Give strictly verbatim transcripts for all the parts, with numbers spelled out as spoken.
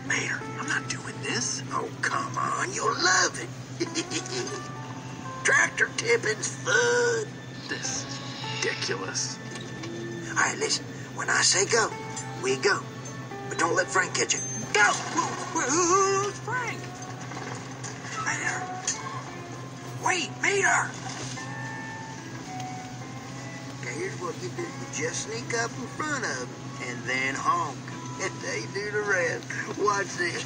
Mater, I'm not doing this. Oh, come on. You'll love it. Tractor tipping's fun. This is ridiculous. All right, listen. When I say go, we go. But don't let Frank catch it. Go! Who's Frank? Mater. Wait, Mater! Okay, here's what you do. You just sneak up in front of them and then honk. And they do the rest. Watch this.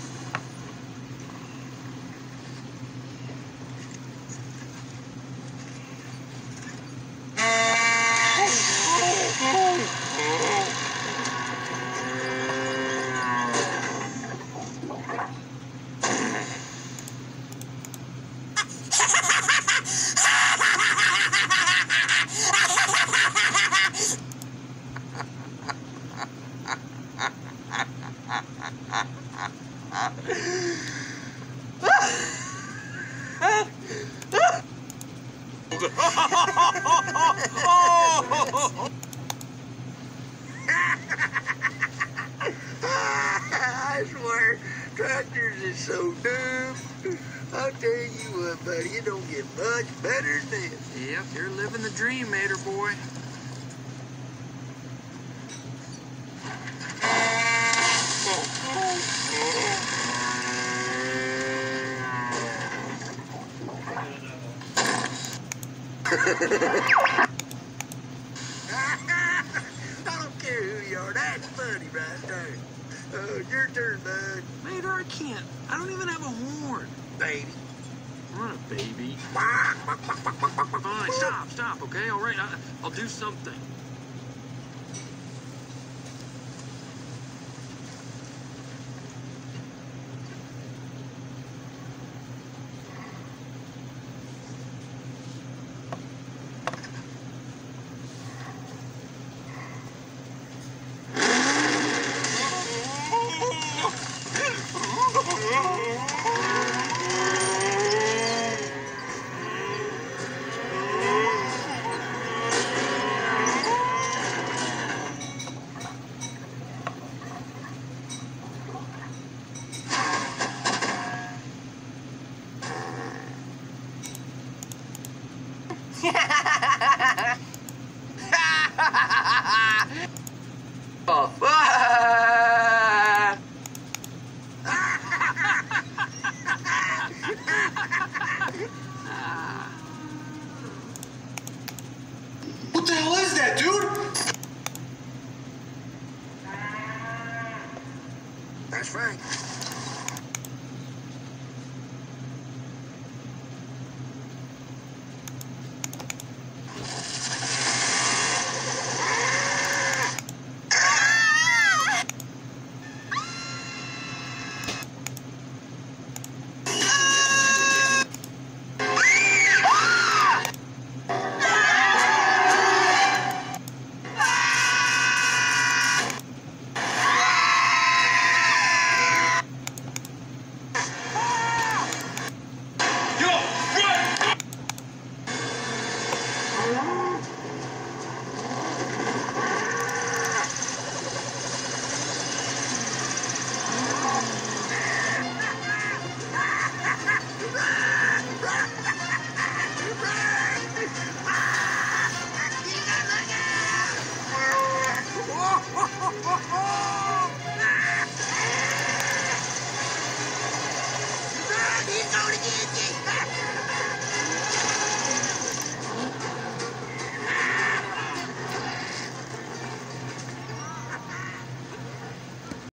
I swear, tractors is so dumb. I'll tell you what, buddy, it don't get much better than this. Yep, you're living the dream, Mater boy. I don't care who you are. That's funny right there. Oh, your turn, bud. Mater, I can't. I don't even have a horn. Baby. I'm not a baby. Fine, stop, stop, okay? All right, I, I'll do something. Oh. What the hell is that, dude? That's Frank. He's going to get you.